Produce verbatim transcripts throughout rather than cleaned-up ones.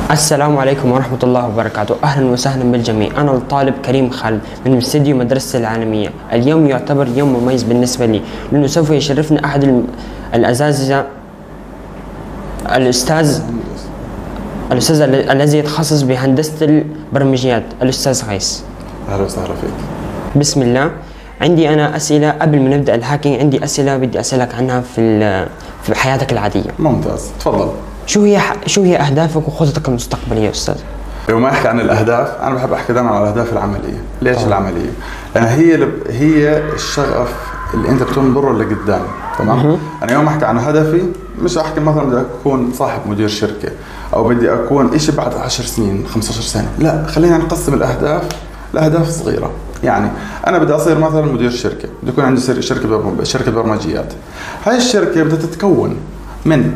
السلام عليكم ورحمة الله وبركاته. أهلا وسهلا بالجميع. أنا الطالب كريم خالد من استديو مدرسة العالمية. اليوم يعتبر يوم مميز بالنسبة لي لأنه سوف يشرفنا أحد الأساتذة الأستاذ الأستاذ الذي يتخصص بهندسة البرمجيات، الأستاذ غيث. أهلا وسهلا فيك. بسم الله. عندي أنا أسئلة قبل ما نبدأ الهاكينج، عندي أسئلة بدي أسألك عنها في في حياتك العادية. ممتاز، تفضل. شو هي شو هي أهدافك وخططك المستقبلية أستاذ؟ يوم أحكي عن الأهداف، أنا بحب أحكي دائما عن الأهداف العملية. ليش طبعا. العملية؟ لأن هي هي الشغف اللي أنت بتنظره لقدام، تمام؟ أنا يوم أحكي عن هدفي مش أحكي مثلا بدي أكون صاحب مدير شركة أو بدي أكون إشي بعد عشر سنين خمسة عشر سنة، لا، خلينا نقسم الأهداف لأهداف صغيرة. يعني أنا بدي أصير مثلا مدير شركة، بدي يكون عندي شركة شركة برمجيات. هاي الشركة بدها تتكون من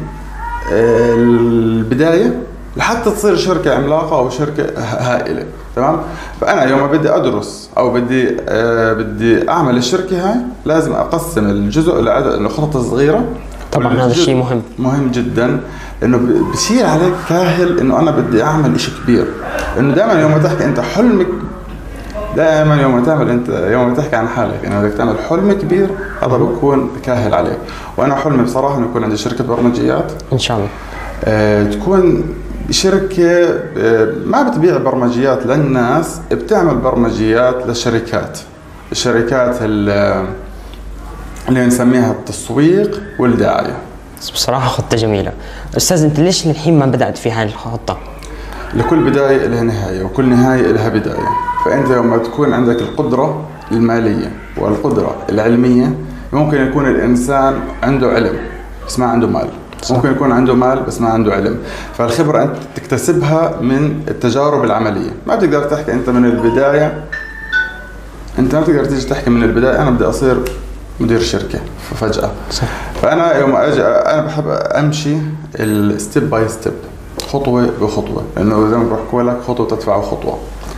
البداية لحتى تصير شركة عملاقة أو شركة هائلة، تمام؟ فأنا يوم بدي أدرس أو بدي آه بدي أعمل الشركة هاي لازم أقسم الجزء لخطط صغيرة. طبعا هذا الشيء مهم مهم جدا، لأنه بصير عليك كاهل إنه أنا بدي أعمل إشي كبير. إنه دائما يوم تحكي أنت حلمك، دائما يوم تعمل انت يوم تحكي عن حالك انه بدك تعمل حلم كبير، هذا بكون كاهل عليك. وانا حلمي بصراحه انه يكون عندي شركه برمجيات ان شاء الله. آه تكون شركه آه ما بتبيع برمجيات للناس، بتعمل برمجيات للشركات، الشركات اللي نسميها التسويق والدعايه. بصراحه خطه جميله. استاذ انت ليش للحين ما بدات في هاي الخطه؟ لكل بدايه لها نهايه وكل نهايه لها بدايه. فأنت يوم تكون عندك القدرة المالية والقدرة العلمية، ممكن يكون الإنسان عنده علم بس ما عنده مال، صح. ممكن يكون عنده مال بس ما عنده علم. فالخبرة أنت تكتسبها من التجارب العملية. ما بتقدر تحكي أنت من البداية، أنت ما بتقدر تيجي تحكي من البداية أنا بدي أصير مدير شركة ففجأة، صح. فأنا يوم أجي أنا بحب أمشي الستيب باي ستيب، خطوة بخطوة، لأنه زي ما بحكوا لك خطوة تدفع خطوة.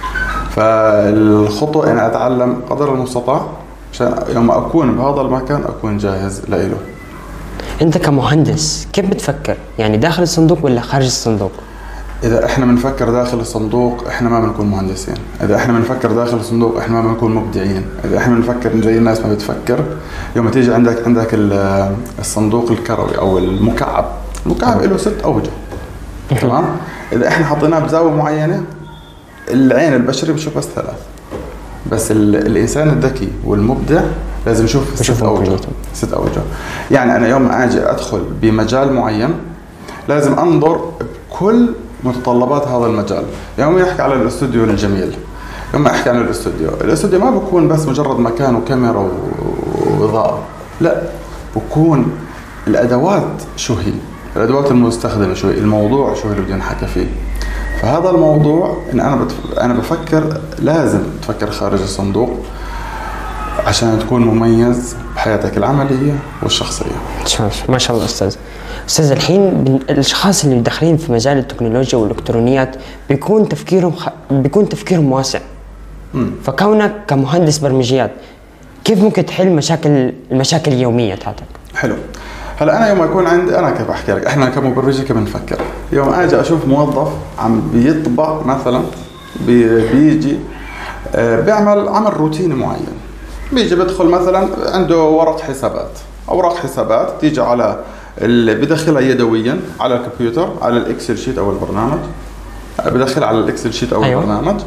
فالخطوة أنا أتعلم قدر المستطاع عشان يوم أكون بهذا المكان أكون جاهز لإله. أنت كمهندس كيف بتفكر؟ يعني داخل الصندوق ولا خارج الصندوق؟ إذا إحنا بنفكر داخل الصندوق إحنا ما بنكون مهندسين، إذا إحنا بنفكر داخل الصندوق إحنا ما بنكون مبدعين، إذا إحنا بنفكر زي الناس ما بتفكر. يوم تيجي عندك عندك الصندوق الكروي أو المكعب، المكعب له ست أوجه، تمام؟ إذا إحنا حطيناه بزاوية معينة العين البشري بشوف بس ثلاث، بس الإنسان الذكي والمبدع لازم يشوف ست أوجه. ست أوجه. يعني أنا يوم أجي أدخل بمجال معين لازم أنظر بكل متطلبات هذا المجال. يوم يحكي على الاستوديو الجميل، يوم أحكي عن الاستوديو، الاستوديو ما بكون بس مجرد مكان وكاميرا وإضاءة، لا، بكون الأدوات شو هي، الأدوات المستخدمة شو هي، الموضوع شو اللي بدنا نحكي فيه. فهذا الموضوع إن أنا بتف... أنا بفكر لازم تفكر خارج الصندوق عشان تكون مميز بحياتك العملية والشخصية. ما شاء الله أستاذ. أستاذ الحين الأشخاص اللي داخلين في مجال التكنولوجيا والإلكترونيات بيكون تفكيرهم خ... بيكون تفكيرهم واسع. م. فكونك كمهندس برمجيات كيف ممكن تحل مشاكل المشاكل اليومية تاعتك؟ حلو. هلا انا يوم اكون عندي انا كيف احكي لك، احنا كمبرمجين كيف بنفكر. يوم اجي اشوف موظف عم بيطبع مثلا بي بيجي بيعمل عمل روتيني معين، بيجي بدخل مثلا عنده ورق حسابات، اوراق حسابات تيجي على اللي بدخلها يدويا على الكمبيوتر على الاكسل شيت او البرنامج، بدخل على الاكسل شيت او أيوة. البرنامج.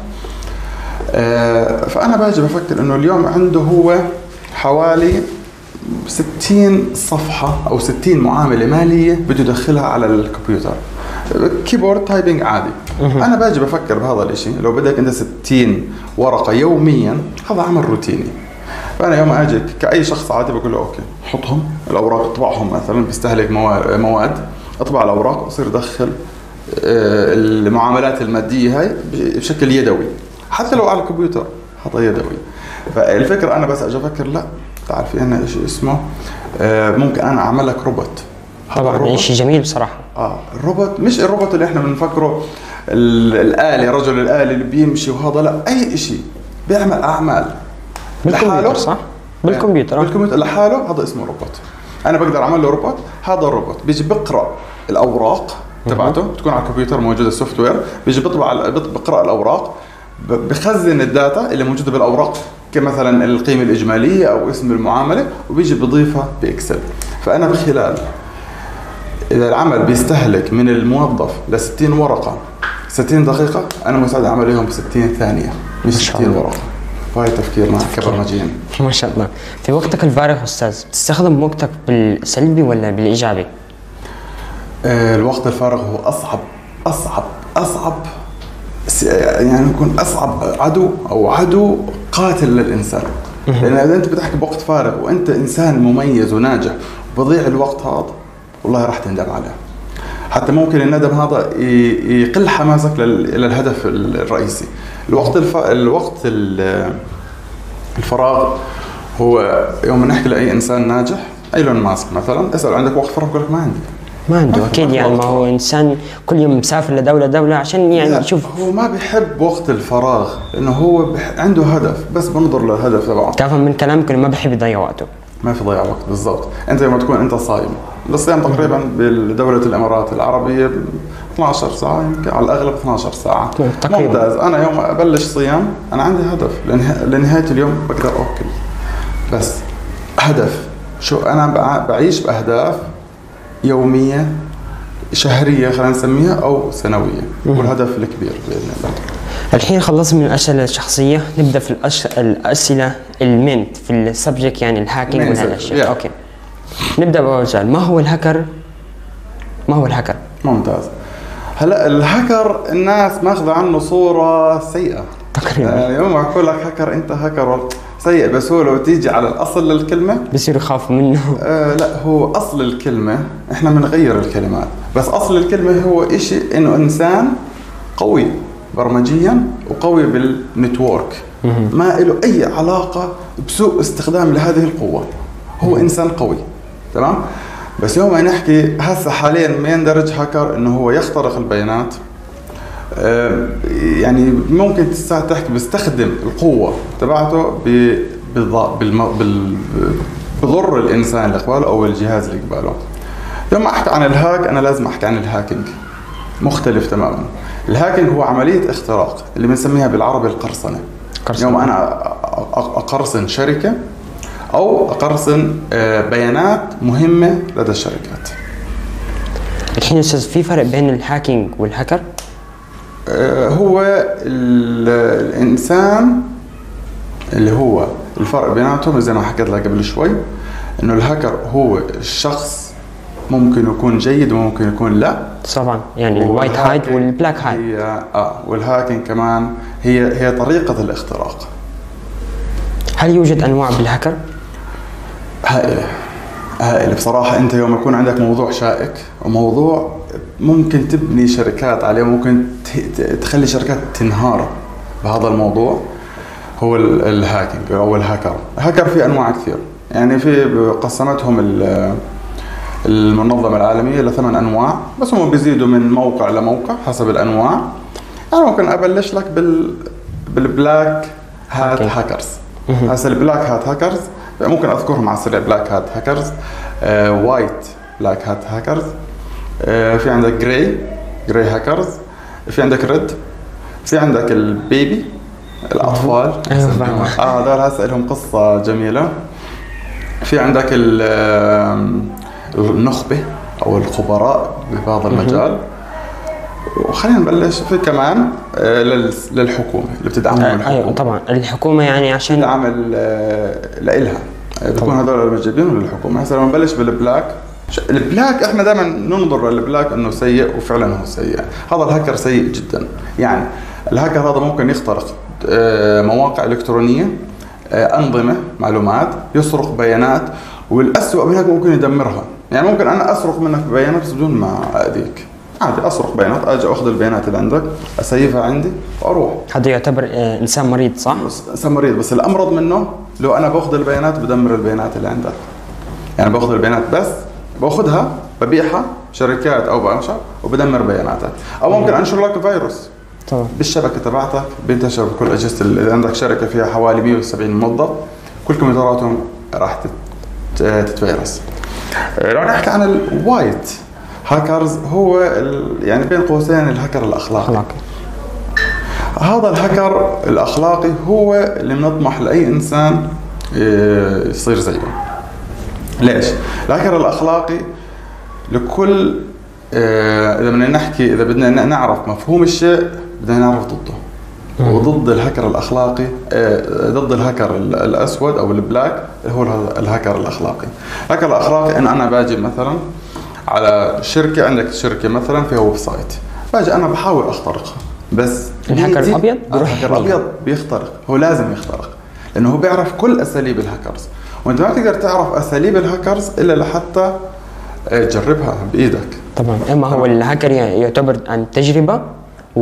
فانا باجي بفكر انه اليوم عنده هو حوالي ستين صفحة أو ستين معاملة مالية بده يدخلها على الكمبيوتر، كيبورد تايبنج عادي. أنا باجي بفكر بهذا الإشي، لو بدك أنت ستين ورقة يوميا هذا عمل روتيني. فأنا يوم أجي كأي شخص عادي بقول له أوكي حطهم الأوراق، اطبعهم مثلا بيستهلك مواد، اطبع الأوراق وصير دخل المعاملات المادية هاي بشكل يدوي، حتى لو على الكمبيوتر هذا يدوي. فالفكرة أنا بس أجي أفكر لا تعرف في عنا شيء اسمه آه ممكن انا اعمل لك روبوت. طبعا شيء جميل بصراحه. اه الروبوت مش الروبوت اللي احنا بنفكره الآلي، رجل الآلي اللي بيمشي وهذا، لا، اي شيء بيعمل اعمال بالكمبيوتر، صح؟ بالكمبيوتر بالكمبيوتر لحاله، هذا اسمه روبوت. انا بقدر اعمل له روبوت. هذا الروبوت بيجي بقرا الاوراق تبعته بتكون على الكمبيوتر موجوده السوفت وير، بيجي بيطبع بقرا الاوراق، بخزن الداتا اللي موجوده بالاوراق كمثلا القيمه الاجماليه او اسم المعامله، وبيجي بضيفها باكسل. فانا بخلال اذا العمل بيستهلك من الموظف ل ستين ورقه ستين دقيقه، انا مساعد اعملهم ب ستين ثانيه مش ستين ورقه. فهي تفكيرنا كبرمجيين. ما شاء الله. في وقتك الفارغ استاذ بتستخدم وقتك بالسلبي ولا بالايجابي؟ آه الوقت الفارغ هو اصعب اصعب اصعب يعني يكون اصعب عدو او عدو قاتل للانسان. لان اذا انت بتحكي بوقت فارغ وانت انسان مميز وناجح وبضيع الوقت هذا، والله راح تندم عليه. حتى ممكن الندم هذا يقل حماسك الى الهدف الرئيسي. الوقت الف... الوقت الفراغ هو يوم نحكي لاي انسان ناجح، ايلون ماسك مثلا، اسال عندك وقت فراغ؟ يقول لك ما عندي. ما عنده اكيد، يعني ما هو انسان كل يوم مسافر لدوله دوله عشان يعني يشوف. هو ما بيحب وقت الفراغ لانه هو بح... عنده هدف، بس بنظر للهدف تبعه. تفهم من كلامك انه ما بيحب يضيع وقته. ما في ضياع وقت بالضبط. انت لما تكون انت صايم، الصيام تقريبا بدوله الامارات العربيه اثنعش ساعه، يمكن على الاغلب اثنعش ساعه تقريبا. ممتاز. انا يوم ابلش صيام انا عندي هدف لنها... لنهايه اليوم بقدر اكل، بس هدف. شو انا بعيش باهداف يوميه شهريه خلينا نسميها او سنويه، والهدف الكبير باذن الله. الحين خلصنا من الاسئله الشخصيه، نبدا في الأش... الاسئله المنت في السبجكت، يعني الهاكينج والاشياء. اوكي نبدا باول سؤال. ما هو الهاكر؟ ما هو الهاكر؟ ممتاز. هلا الهاكر الناس ماخذه عنه صوره سيئه تقريبا. يعني يوم اقول لك هاكر انت هاكر سيء، بس هو لو تيجي على الاصل للكلمه بصير يخافوا منه. آه لا، هو اصل الكلمه احنا بنغير الكلمات، بس اصل الكلمه هو شيء انه انسان قوي برمجيا وقوي بالنتورك، ما له اي علاقه بسوء استخدام لهذه القوه. هو انسان قوي تمام. بس يوم ما نحكي هسه حاليا ما يندرج هاكر انه هو يخترق البيانات، آه يعني ممكن تساعد تحكي بيستخدم القوه تبعته بضر الانسان اللي قباله او الجهاز اللي قباله. لما احكي عن الهاك انا لازم احكي عن الهاكينج، مختلف تماما. الهاكينج هو عمليه اختراق اللي بنسميها بالعربي القرصنه. قرصنة. يوم انا اقرصن شركه او اقرصن بيانات مهمه لدى الشركات. الحين استاذ في فرق بين الهاكينج والهاكر؟ هو الانسان اللي هو الفرق بيناتهم زي ما حكيت لك قبل شوي، انه الهاكر هو الشخص ممكن يكون جيد وممكن يكون لا. طبعا يعني الوايت هايت والبلاك هايت. هي اه والهاكينج كمان هي هي طريقه الاختراق. هل يوجد انواع بالهاكر؟ هائله هائله بصراحه. انت يوم يكون عندك موضوع شائك وموضوع ممكن تبني شركات عليه، ممكن تخلي شركات تنهار بهذا الموضوع، هو الهاكينج او الهاكر. الهاكر في انواع كثير، يعني في قسمتهم المنظمه العالميه لثمان انواع، بس هم بيزيدوا من موقع لموقع حسب الانواع. انا ممكن ابلش لك بال بالبلاك هات هاكرز. هسه البلاك هات هاكرز ممكن اذكرهم على السريع. بلاك هات هاكرز، آه، وايت بلاك هات هاكرز، آه، في عندك جراي جراي هاكرز، في عندك ريد، في عندك البيبي الاطفال. اه هذول هسه لهم قصه جميله. في عندك النخبه او الخبراء بهذا المجال. وخلينا نبلش في كمان للحكومه اللي بتدعمهم الحكومه. ايوه طبعا الحكومه يعني عشان تعمل لإلها بتكون هذول المجيبين للحكومه. هسه لما نبلش بالبلاك، البلاك احنا دائما ننظر للبلاك انه سيء، وفعلا هو سيء. هذا الهاكر سيء جدا. يعني الهاكر هذا ممكن يخترق مواقع الكترونيه، انظمه معلومات، يسرق بيانات، والاسوء من هيك ممكن يدمرها. يعني ممكن انا اسرق منك بيانات بس بدون ما اذيك، عادي اسرق بيانات، اجي اخذ البيانات اللي عندك اسيفها عندي واروح. هذا يعتبر انسان مريض صح؟ انسان مريض. بس الامرض منه لو انا باخذ البيانات بدمر البيانات اللي عندك. يعني باخذ البيانات بس باخذها ببيعها شركات او بانشر وبدمر بياناتك. او ممكن انشر لك فيروس طبعا بالشبكه تبعتك، بينتشر بكل اجهزه. اذا عندك شركه فيها حوالي مئة وسبعين موظف كل كمبيوتراتهم راح تتفيرس. لو نحكي عن الوايت هاكرز هو يعني بين قوسين الهاكر الأخلاقي. أخلاقي. هذا الهاكر الأخلاقي هو اللي بنطمح لأي إنسان يصير زيه. ليش؟ الهاكر الأخلاقي لكل إذا بدنا نحكي إذا بدنا نعرف مفهوم الشيء بدنا نعرف ضده. وضد الهاكر الأخلاقي ضد الهاكر الأسود أو البلاك هو الهاكر الأخلاقي. الهاكر الأخلاقي إن أنا باجي مثلا على شركة، عندك شركة مثلا فيها ويب سايت، باجي أنا بحاول أخترقها، بس الهاكر الأبيض الهاكر الأبيض بيخترق، هو لازم يخترق لأنه هو بيعرف كل أساليب الهاكرز، وأنت ما بتقدر تعرف أساليب الهاكرز إلا لحتى تجربها بإيدك. طبعا. إما هو الهاكر يعتبر عن تجربة و...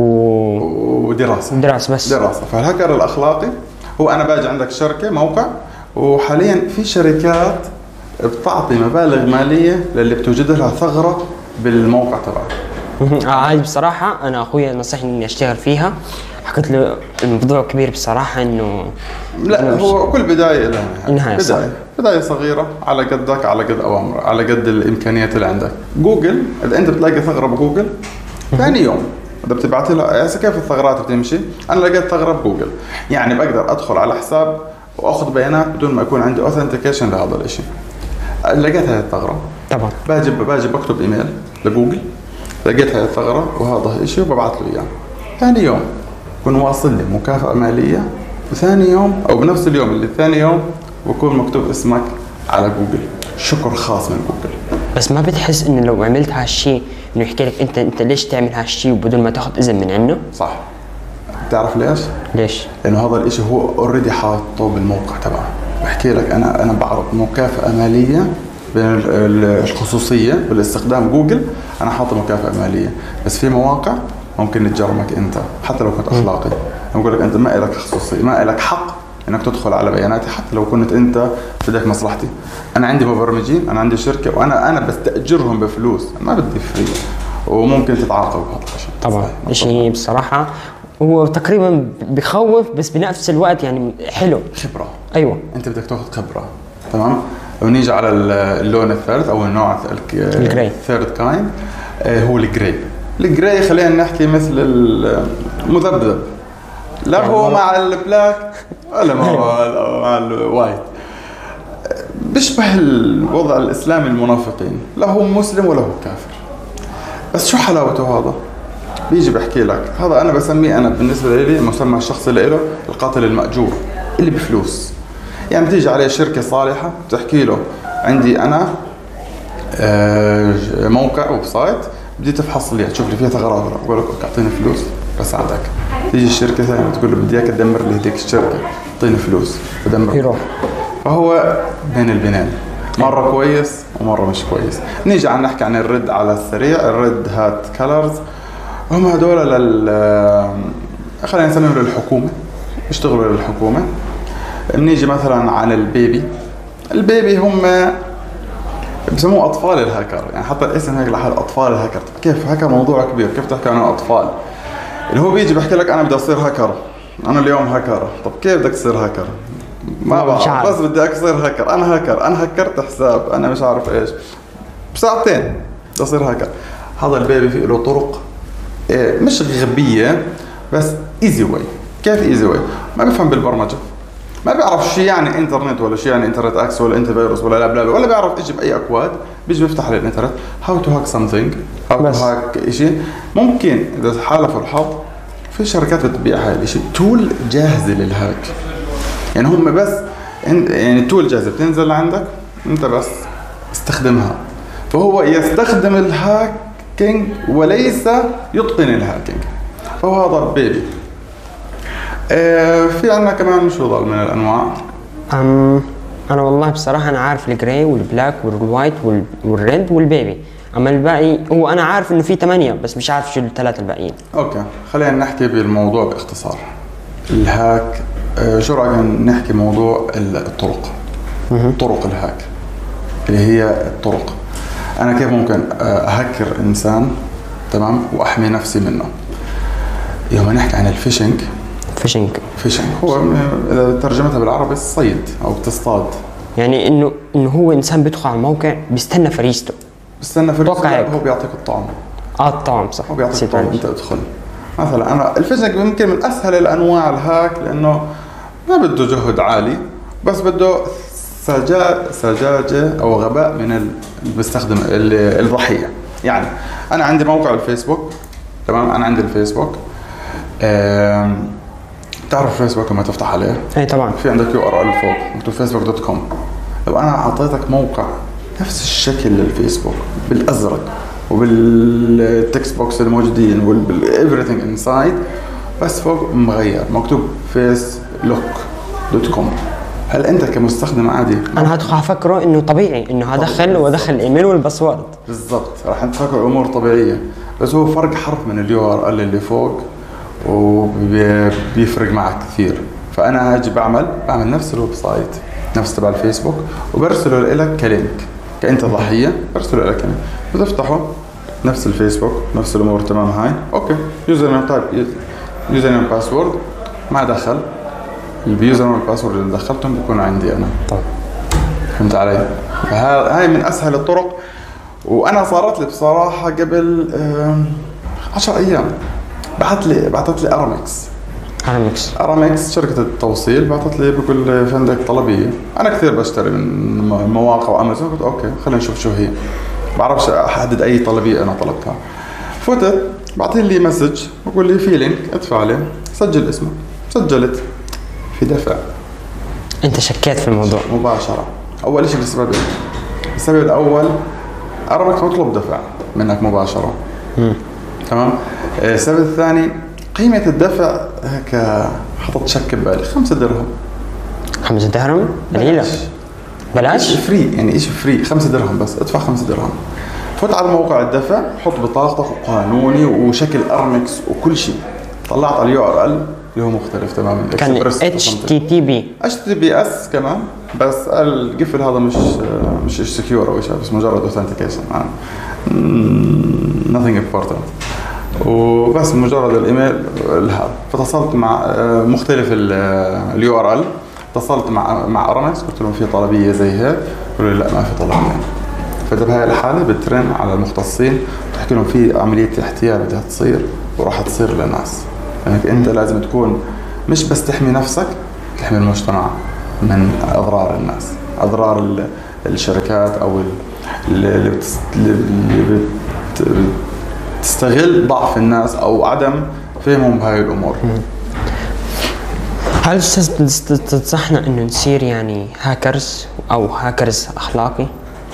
ودراسة دراسة بس دراسة. فالهاكر الأخلاقي هو أنا باجي عندك شركة موقع، وحاليا في شركات بتعطي مبالغ مالية للي بتوجد لها ثغرة بالموقع تبعها. هاي بصراحة أنا أخويا نصحني إني أشتغل فيها، حكيت له الموضوع كبير بصراحة إنه لا هو كل بداية لها نهاية. بداية بداية صغيرة على قدك، على قد أوامر، على قد الإمكانيات اللي عندك. جوجل إذا أنت بتلاقي ثغرة بجوجل ثاني يوم إذا بتبعت لها كيف الثغرات بتمشي، أنا لقيت ثغرة بجوجل يعني بقدر أدخل على حساب وأخذ بيانات بدون ما يكون عندي أوثنتيكيشن لهذا الشيء. لقيت هذه الثغرة طبعا باجي باجي بكتب إيميل لجوجل، لقيت هذه الثغرة وهذا الشيء وببعث له إياه. ثاني يوم بكون واصل لي مكافأة مالية، وثاني يوم أو بنفس اليوم اللي ثاني يوم بكون مكتوب اسمك على جوجل، شكر خاص من جوجل. بس ما بتحس إنه لو عملت هالشيء إنه يحكي لك أنت أنت ليش تعمل هالشيء وبدون ما تاخذ إذن من عنده؟ صح. بتعرف ليش؟ ليش؟ لأنه هذا الإشي هو أوريدي حاطه بالموقع تبعه. بحكي لك أنا أنا بعرض مكافأة مالية بين الخصوصية بالاستخدام جوجل، أنا حاطه مكافأة مالية، بس في مواقع ممكن تجرمك أنت حتى لو كنت أخلاقي. بقول لك أنت ما لك خصوصية، ما لك حق إنك تدخل على بياناتي حتى لو كنت أنت بدك مصلحتي. أنا عندي مبرمجين، أنا عندي شركة وأنا أنا بستأجرهم بفلوس، ما بدي فري، وممكن تتعاقب بهذا الشيء. طبعا شيء بصراحة هو تقريبا بخوف بس بنفس الوقت يعني حلو. خبرة. أيوة. أنت بدك تاخذ خبرة، تمام. لو نيجي على اللون الثالث أو النوع الجراي ثيرد كايند هو الجراي. الجراي خلينا نحكي مثل المذبذب، لا يعني هو مع البلاك ولا هو مع الوايت، بيشبه الوضع الإسلامي المنافقين، لا هو مسلم ولا هو كافر. بس شو حلاوته هذا؟ بيجي بحكي لك هذا أنا بسميه أنا بالنسبة لي المسمى الشخصي له القاتل المأجور اللي بفلوس. يعني بتيجي عليه شركة صالحة بتحكي له عندي أنا موقع ويب سايت بدي تفحص لي تشوف لي فيها ثغرات، بقول لك أعطيني فلوس بساعدك. تيجي الشركة ثانية بتقول له بدي إياك تدمر لي هذيك الشركة، أعطيني فلوس بدمر يروح. فهو بين البنين، مرة كويس ومرة مش كويس. نيجي عم نحكي عن الرد على السريع، الرد هات كالرز، هم هدول لل خلينا نسميهم للحكومة، يشتغلوا للحكومة. بنيجي مثلا عن البيبي، البيبي هم بسموه أطفال الهاكر، يعني حتى الاسم هيك لحال أطفال الهاكر. كيف هاكر موضوع كبير، كيف تحكي عن أطفال؟ اللي هو بيجي بحكي لك أنا بدي أصير هاكر، أنا اليوم هاكر. طب كيف بدك تصير هاكر؟ ما بعرف، بس بدي أصير هاكر. أنا هاكر، أنا هكرت حساب، أنا مش عارف إيش، بساعتين بدي أصير هاكر. هذا البيبي فيه له طرق مش غبية بس ايزي واي. كيف ايزي واي؟ ما بيفهم بالبرمجة، ما بيعرف شو يعني انترنت ولا شو يعني انترنت اكس ولا انت فيروس ولا لا بلا ولا بيعرف ايش باي اكواد. بيجي بيفتح على الانترنت هاو تو هاك سمثينج، هاو تو هاك شيء. ممكن اذا حالف الحظ في شركات بتبيع هاي الشيء تول جاهزة للهاك، يعني هم بس يعني تول جاهزة بتنزل عندك انت بس استخدمها. فهو يستخدم الهاكينج وليس يتقن الهاكينج، فهو هذا البيبي. آه في عندنا كمان شو ضل من الانواع؟ أم انا والله بصراحه انا عارف الجراي والبلاك والوايت والريد والبيبي، اما الباقي هو انا عارف انه في ثمانية بس مش عارف شو الثلاثه الباقيين. اوكي خلينا نحكي بالموضوع باختصار. الهاك آه شو رايك نحكي موضوع الطرق؟ طرق الهاك اللي هي الطرق. انا كيف ممكن اهكر انسان تمام واحمي نفسي منه؟ يوم نحكي عن الفيشنج، فيشنج فيشنج هو اذا ترجمتها بالعربي الصيد او بتصطاد، يعني انه انه هو انسان بيدخل على الموقع بيستنى فريسته بستنى في توقع هيك. هو بيعطيك الطعم. اه الطعم صح. هو بيعطيك نسيت الطعم، عليه. انت ادخل. مثلا انا الفيشنج يمكن من اسهل الانواع الهاك، لانه ما بده جهد عالي، بس بده سجا سجاجة او غباء من المستخدم الضحية. يعني انا عندي موقع الفيسبوك، تمام، انا عندي الفيسبوك، تعرف فيسبوك لما تفتح عليه اي طبعا في عندك يو ار ال فوق مكتوب فيسبوك دوت كوم. لو انا اعطيتك موقع نفس الشكل للفيسبوك بالازرق وبالتكست بوكس الموجودين وبالإيفريثينج انسايد، بس فوق مغير مكتوب فيس لوك دوت كوم، هل انت كمستخدم عادي انا هدخل افكره انه طبيعي انه هدخل وادخل الايميل والباسورد بالضبط، راح تفكر امور طبيعيه، بس هو فرق حرف من اليو ار ال اللي فوق وبيفرق معك كثير. فانا اجي بعمل بعمل نفس الويب سايت نفس تبع الفيسبوك وبرسله لك كلينك، كأنت ضحيه برسله لك كلينك بتفتحه نفس الفيسبوك نفس الامور تمام. هاي اوكي يوزر نيم تايب يوزر نيم باسورد ما دخل اليوزر نيم والباسورد اللي دخلتهم بيكون عندي انا. طبعا فهمت علي؟ هاي من اسهل الطرق، وانا صارت لي بصراحه قبل عشر ايام بعثت لي بعثت لي ارامكس ارامكس ارامكس شركه التوصيل، بعثت لي بقول في عندك طلبيه. انا كثير بشتري من مواقع وامازون، قلت اوكي خلينا نشوف شو هي، بعرفش احدد اي طلبيه انا طلبتها. فتت بعطي لي مسج بقول لي في لينك ادفع عليه سجل اسمك، سجلت في دفع. انت شكيت في الموضوع مباشره. اول شيء لسببين، السبب الاول ارامكس مطلوب دفع منك مباشره. مم. تمام. السبب الثاني قيمه الدفع هيك حطت شك ببالي، خمسة درهم. خمسة درهم قليلة. بلاش؟ فري يعني شيء فري، خمسة درهم بس، ادفع خمسة درهم. فوت على موقع الدفع، حط بطاقتك وقانوني وشكل ارمكس وكل شيء. طلعت على اليو ار ال اللي هو مختلف تماما، كان اتش تي تي بي اتش تي بي اس كمان، بس القفل هذا مش مش سكيور او شيء، بس مجرد اوثنتيكيشن nothing important، وبس مجرد الايميل هذا. فاتصلت مع مختلف اليو ار ال، اتصلت مع مع ارامكس قلت لهم في طلبيه زي هيك، قالوا لي لا ما في طلبيه. فبهاي الحاله بترن على المختصين بتحكي لهم في عمليه احتيال بدها تصير وراح تصير للناس. يعني انت لازم تكون مش بس تحمي نفسك، تحمي المجتمع من اضرار الناس، اضرار الشركات او اللي بتستغل ضعف الناس او عدم فهمهم بهاي الامور. هل استاذ تنصحنا انه نصير يعني هاكرز او هاكرز اخلاقي؟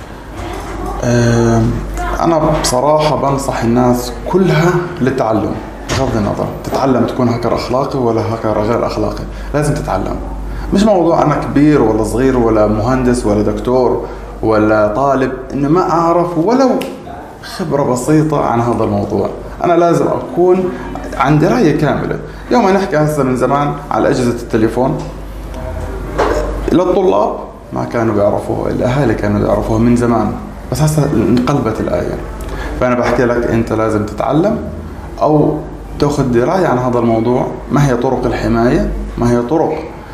انا بصراحه بنصح الناس كلها للتعلم، بغض النظر تتعلم تكون هاكر اخلاقي ولا هاكر غير اخلاقي، لازم تتعلم. مش موضوع انا كبير ولا صغير ولا مهندس ولا دكتور ولا طالب انه ما اعرف ولو خبره بسيطه عن هذا الموضوع. انا لازم اكون عن درايه كامله. يوم ما نحكي هسه من زمان على اجهزه التليفون، للطلاب ما كانوا بيعرفوها، الاهالي كانوا بيعرفوها من زمان، بس هسه انقلبت الايه. فانا بحكي لك انت لازم تتعلم او تاخذ درايه عن هذا الموضوع، ما هي طرق الحمايه، ما هي طرق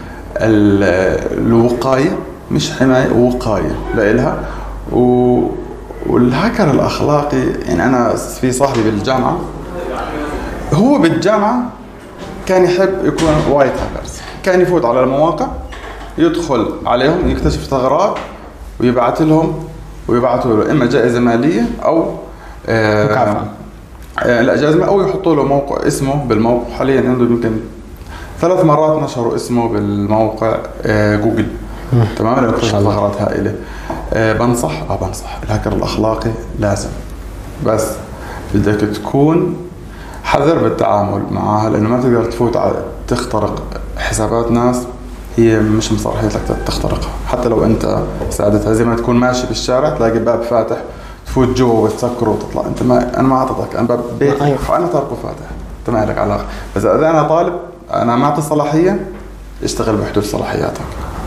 الوقايه، مش حمايه وقايه لإلها. و والهاكر الاخلاقي، يعني انا في صاحبي بالجامعه هو بالجامعه كان يحب يكون وايت هاكرز، كان يفوت على المواقع يدخل عليهم يكتشف ثغرات ويبعث لهم ويبعثوا له اما جائزه ماليه او مكافاه. آه لا جائزه، او يحطوا له موقع اسمه بالموقع. حاليا عنده يمكن ثلاث مرات نشروا اسمه بالموقع آه جوجل. تمام. لو اكتشف ثغرات هائله. آه بنصح اه بنصح الهاكر الاخلاقي لازم، بس بدك تكون حذر بالتعامل معها، لانه ما تقدر تفوت على تخترق حسابات ناس هي مش مصرحيتك تخترقها. حتى لو انت ساعدتها، زي ما تكون ماشي بالشارع تلاقي باب فاتح تفوت جوا وتسكره وتطلع، انت ما انا ما اعطيتك، انا باب بيتي وانا تاركه فاتح، انت ما لك علاقه. بس اذا انا طالب انا ما اعطي صلاحيه، اشتغل بحدود صلاحياتك.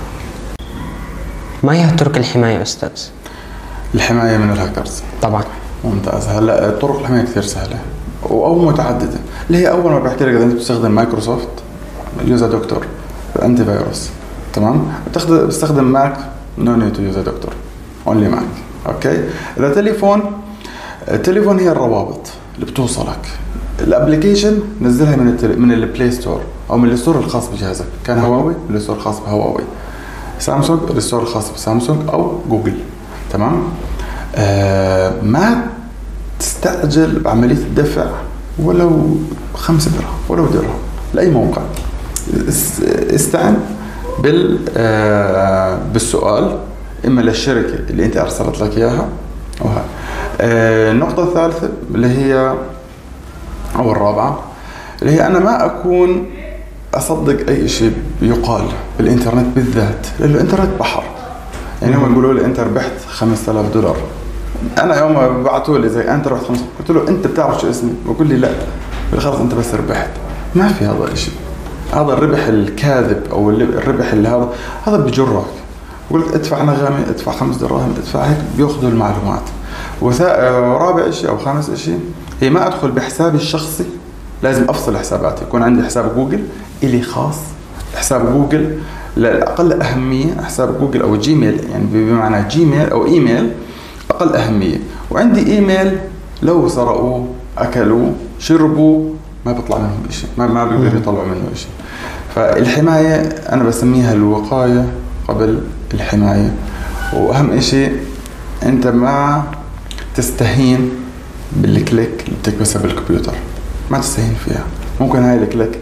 ما هي طرق الحمايه استاذ؟ الحمايه من الهاكرز طبعا ممتاز. هلا طرق الحمايه كثير سهله او متعدده، اللي هي اول ما بحكي لك اذا انت بتستخدم مايكروسوفت يوزا دكتور انتي فيروس، تمام، بتستخدم ماك، نو نيد تو يوز ا دكتور، اونلي ماك. اوكي. اذا تليفون، التليفون هي الروابط اللي بتوصلك. الابلكيشن نزلها من التلي... من البلاي ستور او من الستور الخاص بجهازك، كان هواوي من الستور الخاص بهواوي، سامسونج الستور الخاص بسامسونج او جوجل. تمام. آه ما تستعجل بعمليه الدفع ولو خمسة درهم ولو درهم لاي موقع. استعن بال آه بالسؤال اما للشركه اللي انت ارسلت لك اياها او هاي. آه النقطه الثالثه اللي هي او الرابعه اللي هي انا ما اكون اصدق اي شيء يقال بالانترنت بالذات، لانه الانترنت بحر. يعني هم يقولوا لي انت ربحت خمسة آلاف دولار، انا يوم ما بعثوا لي زي انت ربحت خمسة، قلت له انت بتعرف شو اسمي؟ بقول لي لا، خلص انت بس ربحت. ما في هذا الشيء، هذا الربح الكاذب او الربح اللي هذا هذا بجرك. بقول لك ادفع نغمه، ادفع خمس دراهم، ادفع هيك، بياخذوا المعلومات. ورابع شيء او خامس شيء هي ما ادخل بحسابي الشخصي، لازم افصل حساباتي. يكون عندي حساب جوجل الي خاص، حساب جوجل للاقل اهميه، حساب جوجل او جيميل، يعني بمعنى جيميل او ايميل اقل اهميه، وعندي ايميل لو سرقوه اكلوه شربوا ما بيطلع منهم شيء، ما ما بيقدروا يطلعوا منه شيء. فالحمايه انا بسميها الوقايه قبل الحمايه. واهم شيء انت ما تستهين بالكليك اللي بتكبسها بالكمبيوتر، ما تستهين فيها. ممكن هاي الكليك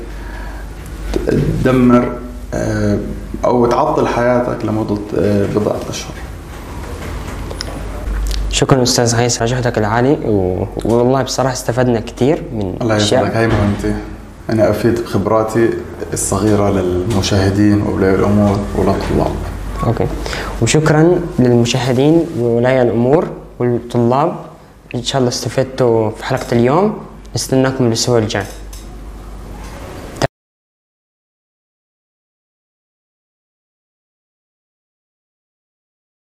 تدمر او تعطل حياتك لمده بضعه اشهر. شكرا استاذ هيثم على جهدك العالي، والله بصراحه استفدنا كثير من الله يسعدك. هاي مهمتي، انا افيد بخبراتي الصغيره للمشاهدين واولياء الامور والطلاب. اوكي، وشكرا للمشاهدين واولياء الامور والطلاب. ان شاء الله استفدتوا في حلقه اليوم، نستناكم الاسبوع الجاي.